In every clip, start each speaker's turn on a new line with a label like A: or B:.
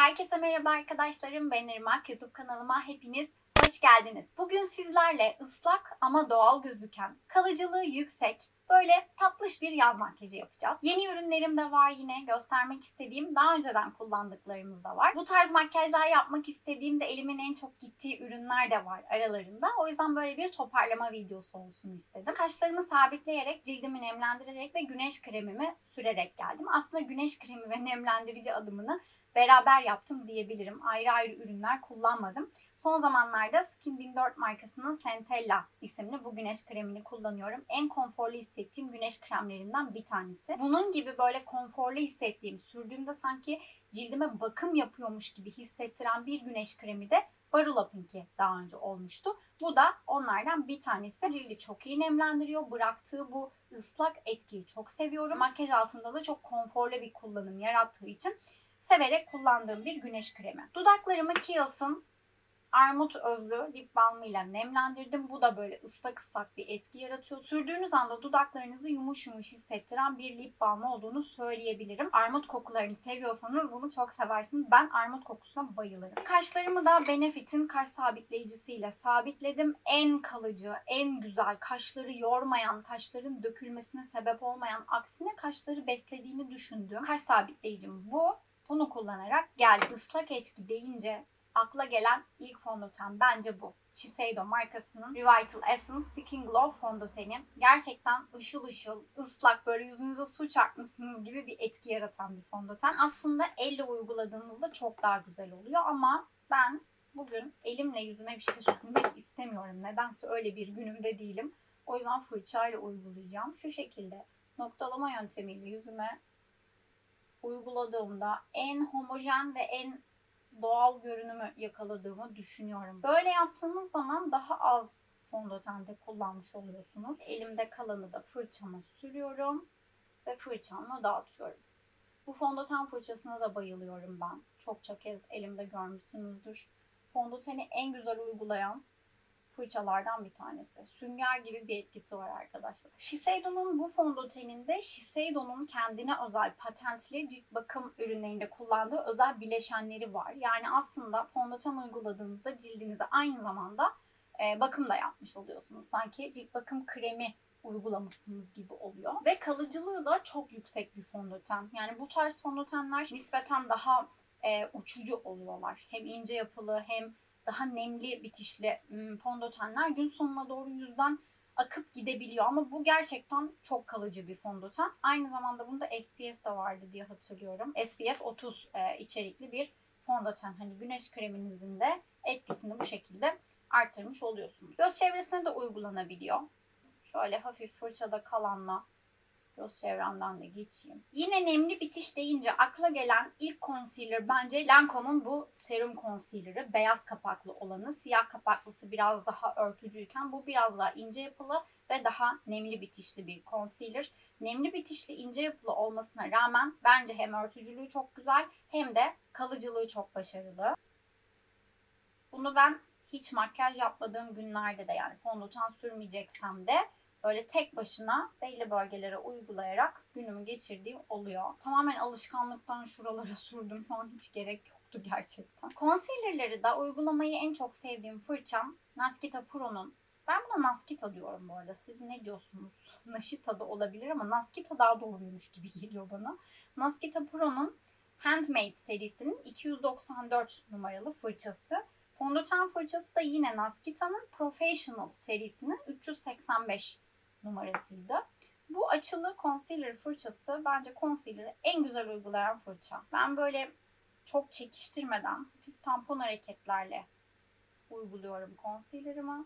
A: Herkese merhaba arkadaşlarım. Ben Irmak. YouTube kanalıma hepiniz hoş geldiniz. Bugün sizlerle ıslak ama doğal gözüken, kalıcılığı yüksek, böyle tatlış bir yaz makyajı yapacağız. Yeni ürünlerim de var yine göstermek istediğim. Daha önceden kullandıklarımız da var. Bu tarz makyajlar yapmak istediğimde elimin en çok gittiği ürünler de var aralarında. O yüzden böyle bir toparlama videosu olsun istedim. Kaşlarımı sabitleyerek, cildimi nemlendirerek ve güneş kremimi sürerek geldim. Aslında güneş kremi ve nemlendirici adımını beraber yaptım diyebilirim. Ayrı ayrı ürünler kullanmadım. Son zamanlarda Skin 1004 markasının Centella isimli bu güneş kremini kullanıyorum. En konforlu hissettiğim güneş kremlerinden bir tanesi. Bunun gibi böyle konforlu hissettiğim, sürdüğümde sanki cildime bakım yapıyormuş gibi hissettiren bir güneş kremi de Barulap'ınki daha önce olmuştu. Bu da onlardan bir tanesi. Cildi çok iyi nemlendiriyor. Bıraktığı bu ıslak etkiyi çok seviyorum. Makyaj altında da çok konforlu bir kullanım yarattığı için severek kullandığım bir güneş kremi. Dudaklarımı Kiehl's'ın Armut Özlü lip balmı ile nemlendirdim. Bu da böyle ıslak ıslak bir etki yaratıyor. Sürdüğünüz anda dudaklarınızı yumuş yumuş hissettiren bir lip balmı olduğunu söyleyebilirim. Armut kokularını seviyorsanız bunu çok seversiniz. Ben armut kokusuna bayılırım. Kaşlarımı da Benefit'in kaş sabitleyicisiyle sabitledim. En kalıcı, en güzel, kaşları yormayan, kaşların dökülmesine sebep olmayan, aksine kaşları beslediğini düşündüğüm kaş sabitleyicim bu. Bunu kullanarak geldi. Islak etki deyince akla gelen ilk fondöten bence bu. Shiseido markasının Revital Essence Skin Glow fondöteni. Gerçekten ışıl ışıl, ıslak, böyle yüzünüze su çarpmışsınız gibi bir etki yaratan bir fondöten. Aslında elle uyguladığınızda çok daha güzel oluyor ama ben bugün elimle yüzüme bir şey sürmek istemiyorum. Nedense öyle bir günümde değilim. O yüzden fırçayla uygulayacağım. Şu şekilde noktalama yöntemiyle yüzüme uyguladığımda en homojen ve en doğal görünümü yakaladığımı düşünüyorum. Böyle yaptığınız zaman daha az fondöten de kullanmış oluyorsunuz. Elimde kalanı da fırçama sürüyorum ve fırçamla dağıtıyorum. Bu fondöten fırçasına da bayılıyorum ben. Çokça kez elimde görmüşsünüzdür. Fondöteni en güzel uygulayan fırçalardan bir tanesi. Sünger gibi bir etkisi var arkadaşlar. Shiseido'nun bu fondöteninde Shiseido'nun kendine özel patentli cilt bakım ürünlerinde kullandığı özel bileşenleri var. Yani aslında fondöten uyguladığınızda cildinize aynı zamanda bakım da yapmış oluyorsunuz. Sanki cilt bakım kremi uygulamışsınız gibi oluyor. Ve kalıcılığı da çok yüksek bir fondöten. Yani bu tarz fondötenler nispeten daha uçucu oluyorlar. Hem ince yapılı hem daha nemli bitişli fondötenler gün sonuna doğru yüzden akıp gidebiliyor. Ama bu gerçekten çok kalıcı bir fondöten. Aynı zamanda bunda SPF de vardı diye hatırlıyorum. SPF 30 içerikli bir fondöten. Hani güneş kreminizin de etkisini bu şekilde artırmış oluyorsunuz. Göz çevresine de uygulanabiliyor. Şöyle hafif fırçada kalanla göz çevremden de geçeyim. Yine nemli bitiş deyince akla gelen ilk concealer bence Lancome'un bu serum concealer'ı. Beyaz kapaklı olanı. Siyah kapaklısı biraz daha örtücüyken bu biraz daha ince yapılı ve daha nemli bitişli bir concealer. Nemli bitişli ince yapılı olmasına rağmen bence hem örtücülüğü çok güzel hem de kalıcılığı çok başarılı. Bunu ben hiç makyaj yapmadığım günlerde de, yani fondöten sürmeyeceksem de böyle tek başına belli bölgelere uygulayarak günümü geçirdiğim oluyor. Tamamen alışkanlıktan şuralara sürdüm. Şu an hiç gerek yoktu gerçekten. Concealer'ları da uygulamayı en çok sevdiğim fırçam Naskita Pro'nun. Ben buna Naskita diyorum bu arada. Siz ne diyorsunuz? Naşita da olabilir ama Naskita daha doğruymuş gibi geliyor bana. Naskita Pro'nun Handmade serisinin 294 numaralı fırçası. Fondöten fırçası da yine Naskita'nın Professional serisinin 385 numarasıydı. Bu açılı concealer fırçası bence concealer'ı en güzel uygulayan fırça. Ben böyle çok çekiştirmeden hafif tampon hareketlerle uyguluyorum concealer'ımı.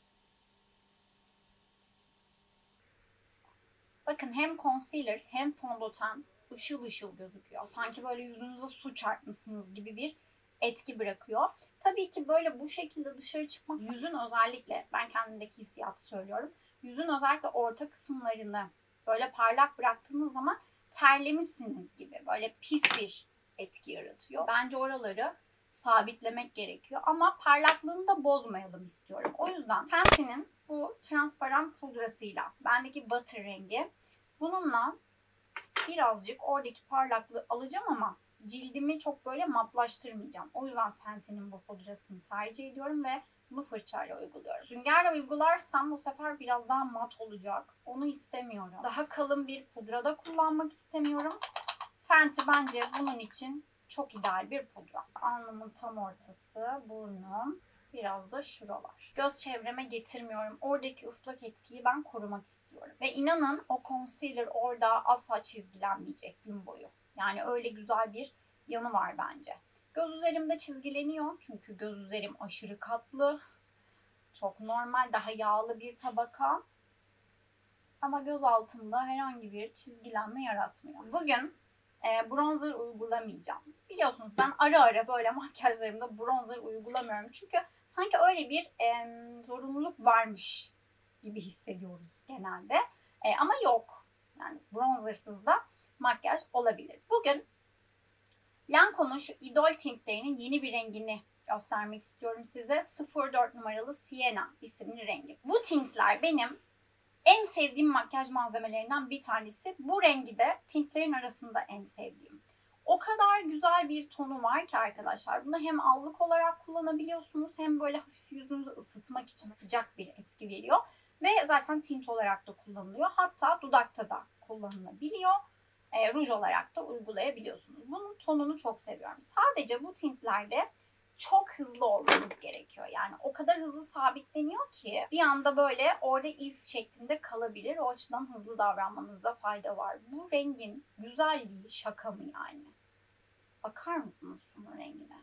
A: Bakın hem concealer hem fondöten ışıl ışıl gözüküyor. Sanki böyle yüzünüze su çarpmışsınız gibi bir etki bırakıyor. Tabii ki böyle bu şekilde dışarı çıkmak, yüzün özellikle, ben kendimdeki hissiyatı söylüyorum. Yüzün özellikle orta kısımlarını böyle parlak bıraktığınız zaman terlemişsiniz gibi böyle pis bir etki yaratıyor. Bence oraları sabitlemek gerekiyor ama parlaklığını da bozmayalım istiyorum. O yüzden Fenty'nin bu transparan pudrasıyla, bendeki butter rengi, bununla birazcık oradaki parlaklığı alacağım ama cildimi çok böyle matlaştırmayacağım. O yüzden Fenty'nin bu pudrasını tercih ediyorum ve bunu fırçayla uyguluyorum. Süngerle uygularsam bu sefer biraz daha mat olacak. Onu istemiyorum. Daha kalın bir pudra da kullanmak istemiyorum. Fenty bence bunun için çok ideal bir pudra. Alnımın tam ortası, burnum, biraz da şuralar. Göz çevreme getirmiyorum. Oradaki ıslak etkiyi ben korumak istiyorum. Ve inanın o concealer orada asla çizgilenmeyecek gün boyu. Yani öyle güzel bir yanı var bence. Göz üzerimde çizgileniyor. Çünkü göz üzerim aşırı katlı. Çok normal, daha yağlı bir tabaka. Ama göz altımda herhangi bir çizgilenme yaratmıyor. Bugün bronzer uygulamayacağım. Biliyorsunuz ben ara ara böyle makyajlarımda bronzer uygulamıyorum. Çünkü sanki öyle bir zorunluluk varmış gibi hissediyoruz genelde. Ama yok. Yani bronzersız da makyaj olabilir. Bugün Lancome'un şu Idol Tintlerinin yeni bir rengini göstermek istiyorum size. 04 numaralı Sienna isimli rengi. Bu tintler benim en sevdiğim makyaj malzemelerinden bir tanesi. Bu rengi de tintlerin arasında en sevdiğim. O kadar güzel bir tonu var ki arkadaşlar. Bunu hem allık olarak kullanabiliyorsunuz hem böyle hafif yüzünüzü ısıtmak için sıcak bir etki veriyor. Ve zaten tint olarak da kullanılıyor. Hatta dudakta da kullanılabiliyor. Ruj olarak da uygulayabiliyorsunuz. Bunun tonunu çok seviyorum. Sadece bu tintlerde çok hızlı olmanız gerekiyor. Yani o kadar hızlı sabitleniyor ki bir anda böyle orada iz şeklinde kalabilir. O açıdan hızlı davranmanızda fayda var. Bu rengin güzelliği şaka mı yani? Bakar mısınız şunun rengine?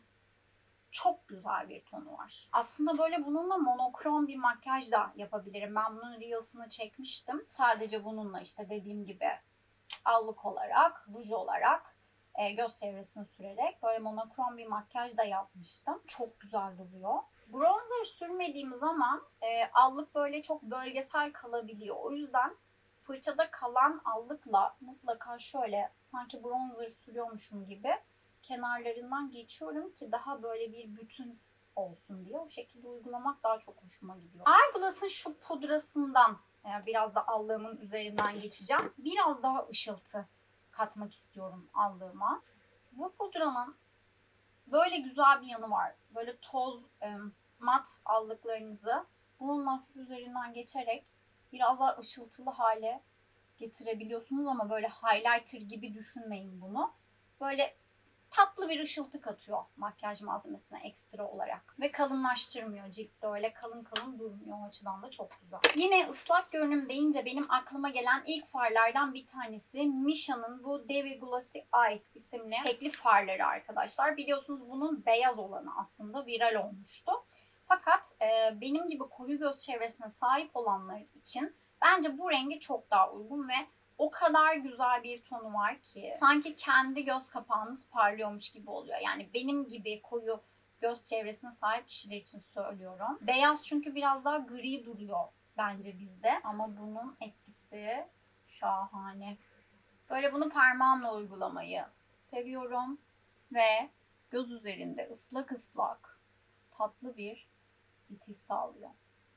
A: Çok güzel bir tonu var. Aslında böyle bununla monokrom bir makyaj da yapabilirim. Ben bunun Reels'ını çekmiştim. Sadece bununla işte dediğim gibi allık olarak, ruj olarak göz çevresine sürerek böyle monokrom bir makyaj da yapmıştım. Çok güzel duruyor. Bronzer sürmediğim zaman allık böyle çok bölgesel kalabiliyor. O yüzden fırçada kalan allıkla mutlaka şöyle sanki bronzer sürüyormuşum gibi kenarlarından geçiyorum ki daha böyle bir bütün olsun diye. O şekilde uygulamak daha çok hoşuma gidiyor. Eyeglass'ın şu pudrasından biraz da allığımın üzerinden geçeceğim. Biraz daha ışıltı katmak istiyorum allığıma. Bu pudranın böyle güzel bir yanı var. Böyle toz, mat allıklarınızı bunun hafif üzerinden geçerek biraz daha ışıltılı hale getirebiliyorsunuz ama böyle highlighter gibi düşünmeyin bunu. Böyle tatlı bir ışıltı katıyor makyaj malzemesine ekstra olarak. Ve kalınlaştırmıyor. Ciltte öyle kalın kalın durmuyor. O açıdan da çok güzel. Yine ıslak görünüm deyince benim aklıma gelen ilk farlardan bir tanesi Misha'nın bu Dewy Glossy Eyes isimli tekli farları arkadaşlar. Biliyorsunuz bunun beyaz olanı aslında viral olmuştu. Fakat benim gibi koyu göz çevresine sahip olanlar için bence bu rengi çok daha uygun ve o kadar güzel bir tonu var ki sanki kendi göz kapağınız parlıyormuş gibi oluyor. Yani benim gibi koyu göz çevresine sahip kişiler için söylüyorum. Beyaz çünkü biraz daha gri duruyor bence bizde ama bunun etkisi şahane. Böyle bunu parmağımla uygulamayı seviyorum ve göz üzerinde ıslak ıslak tatlı bir bitiş sağlıyor.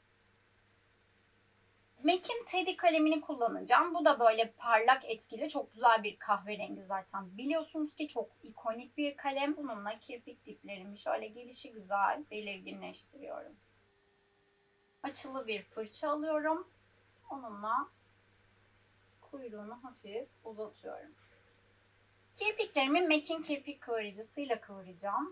A: MAC'in Teddy kalemini kullanacağım. Bu da böyle parlak etkili çok güzel bir kahverengi zaten. Biliyorsunuz ki çok ikonik bir kalem. Bununla kirpik diplerimi şöyle gelişi güzel belirginleştiriyorum. Açılı bir fırça alıyorum. Onunla kuyruğunu hafif uzatıyorum. Kirpiklerimi MAC'in kirpik kıvırıcısıyla kıvıracağım.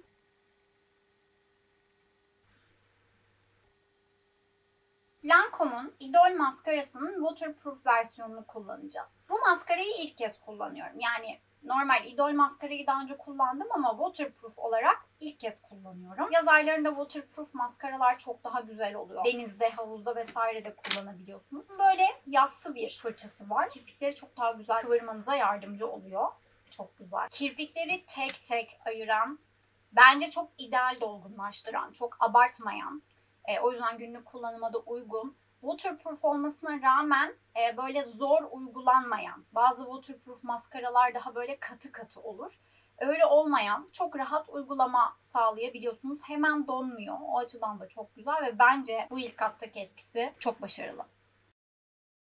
A: Lancome'un Idol maskarasının waterproof versiyonunu kullanacağız. Bu maskarayı ilk kez kullanıyorum. Yani normal Idol maskarayı daha önce kullandım ama waterproof olarak ilk kez kullanıyorum. Yaz aylarında waterproof maskaralar çok daha güzel oluyor. Denizde, havuzda vesaire de kullanabiliyorsunuz. Böyle yassı bir fırçası var. Kirpikleri çok daha güzel kıvırmanıza yardımcı oluyor. Çok güzel. Kirpikleri tek tek ayıran, bence çok ideal dolgunlaştıran, çok abartmayan, o yüzden günlük kullanıma da uygun. Waterproof olmasına rağmen böyle zor uygulanmayan, bazı waterproof maskaralar daha böyle katı katı olur. Öyle olmayan, çok rahat uygulama sağlayabiliyorsunuz. Hemen donmuyor. O açıdan da çok güzel ve bence bu ilk kattaki etkisi çok başarılı.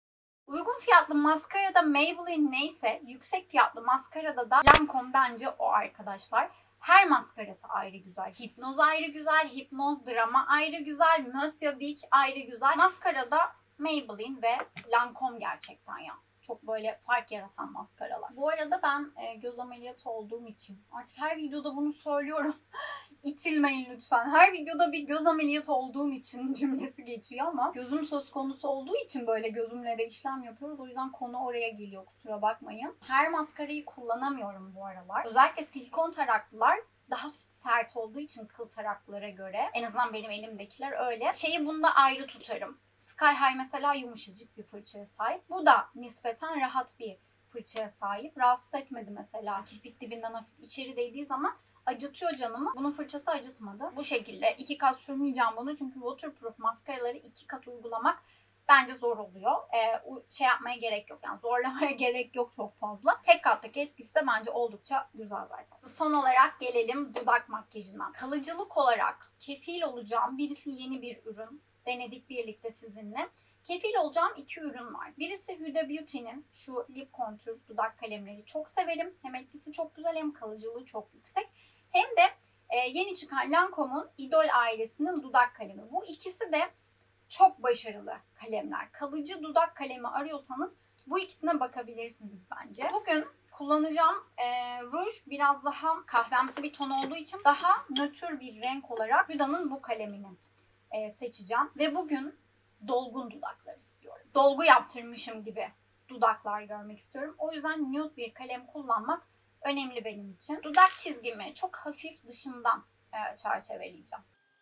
A: Uygun fiyatlı maskarada Maybelline neyse, yüksek fiyatlı maskarada da Lancome bence o arkadaşlar. Her maskarası ayrı güzel. Hipnoz ayrı güzel, Hipnoz Drama ayrı güzel, Monsieur Big ayrı güzel. Maskarada Maybelline ve Lancome gerçekten ya. Çok böyle fark yaratan maskaralar. Bu arada ben göz ameliyatı olduğum için artık her videoda bunu söylüyorum. İtilmeyin lütfen. Her videoda bir göz ameliyatı olduğum için cümlesi geçiyor ama gözüm söz konusu olduğu için böyle gözümle de işlem yapıyoruz. O yüzden konu oraya geliyor, kusura bakmayın. Her maskarayı kullanamıyorum bu aralar. Özellikle silikon taraklılar daha sert olduğu için kıl taraklara göre. En azından benim elimdekiler öyle. Şeyi bunda ayrı tutarım. Sky High mesela yumuşacık bir fırçaya sahip. Bu da nispeten rahat bir fırçaya sahip. Rahatsız etmedi mesela. Kirpik dibinden hafif içeri değdiği zaman acıtıyor canımı. Bunun fırçası acıtmadı. Bu şekilde 2 kat sürmeyeceğim bunu. Çünkü waterproof maskaraları 2 kat uygulamak bence zor oluyor. Şey yapmaya gerek yok. Yani zorlamaya gerek yok çok fazla. Tek kattaki etkisi de bence oldukça güzel zaten. Son olarak gelelim dudak makyajına. Kalıcılık olarak kefil olacağım. Birisi yeni bir ürün. Denedik birlikte sizinle. Kefil olacağım 2 ürün var. Birisi Huda Beauty'nin şu lip kontür dudak kalemleri çok severim. Hem etkisi çok güzel hem kalıcılığı çok yüksek. Hem de yeni çıkan Lancome'un Idol ailesinin dudak kalemi. Bu ikisi de çok başarılı kalemler. Kalıcı dudak kalemi arıyorsanız bu ikisine bakabilirsiniz bence. Bugün kullanacağım ruj biraz daha kahvemsi bir ton olduğu için daha nötr bir renk olarak Huda'nın bu kalemini seçeceğim. Ve bugün dolgun dudaklar istiyorum. Dolgu yaptırmışım gibi dudaklar görmek istiyorum. O yüzden nude bir kalem kullanmak önemli benim için. Dudak çizgimi çok hafif dışından çerçeveleyeceğim.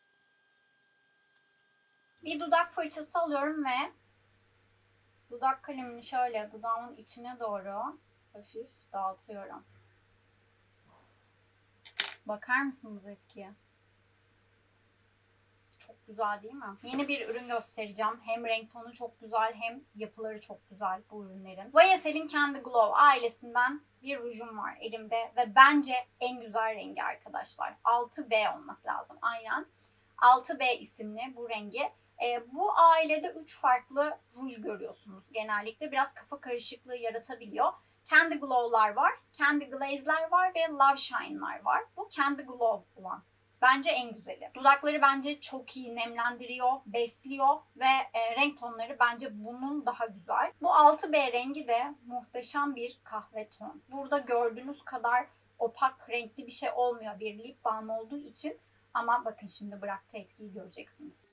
A: Bir dudak fırçası alıyorum ve dudak kalemini şöyle dudağımın içine doğru hafif dağıtıyorum. Bakar mısınız etkiye? Çok güzel değil mi? Yeni bir ürün göstereceğim. Hem renk tonu çok güzel hem yapıları çok güzel bu ürünlerin. YSL'in Candy Glow ailesinden bir rujum var elimde ve bence en güzel rengi arkadaşlar. 6B olması lazım aynen. 6B isimli bu rengi. Bu ailede 3 farklı ruj görüyorsunuz genellikle. Biraz kafa karışıklığı yaratabiliyor. Candy Glow'lar var, Candy Glaze'ler var ve Love Shine'lar var. Bu Candy Glow olan. Bence en güzeli. Dudakları bence çok iyi nemlendiriyor, besliyor ve renk tonları bence bunun daha güzel. Bu 6B rengi de muhteşem bir kahve ton. Burada gördüğünüz kadar opak renkli bir şey olmuyor bir lip balm olduğu için. Ama bakın şimdi bıraktığı etkiyi göreceksiniz.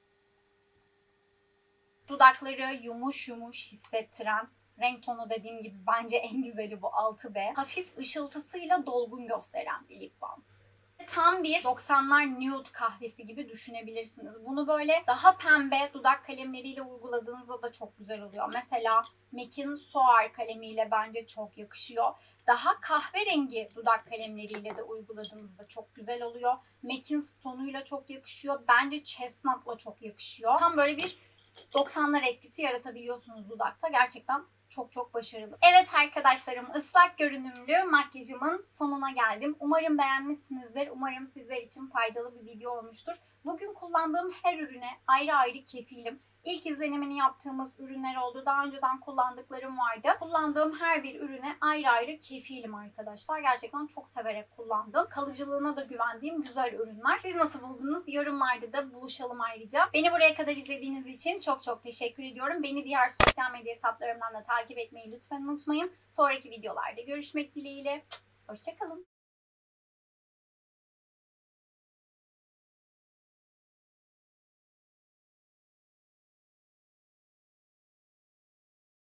A: Dudakları yumuş yumuş hissettiren renk tonu dediğim gibi bence en güzeli bu 6B. Hafif ışıltısıyla dolgun gösteren bir lip balm. Tam bir 90'lar nude kahvesi gibi düşünebilirsiniz. Bunu böyle daha pembe dudak kalemleriyle uyguladığınızda da çok güzel oluyor. Mesela MAC'in Soar kalemiyle bence çok yakışıyor. Daha kahverengi dudak kalemleriyle de uyguladığınızda çok güzel oluyor. MAC'in Stone'uyla çok yakışıyor. Bence Chestnut'la çok yakışıyor. Tam böyle bir 90'lar etkisi yaratabiliyorsunuz dudakta. Gerçekten çok başarılı. Evet arkadaşlarım, ıslak görünümlü makyajımın sonuna geldim. Umarım beğenmişsinizdir. Umarım sizler için faydalı bir video olmuştur. Bugün kullandığım her ürüne ayrı ayrı kefilim. İlk izlenimini yaptığımız ürünler oldu. Daha önceden kullandıklarım vardı. Kullandığım her bir ürüne ayrı ayrı kefilim arkadaşlar. Gerçekten çok severek kullandım. Kalıcılığına da güvendiğim güzel ürünler. Siz nasıl buldunuz? Yorumlarda da buluşalım ayrıca. Beni buraya kadar izlediğiniz için çok teşekkür ediyorum. Beni diğer sosyal medya hesaplarımdan da takip etmeyi lütfen unutmayın. Sonraki videolarda görüşmek dileğiyle. Hoşça kalın.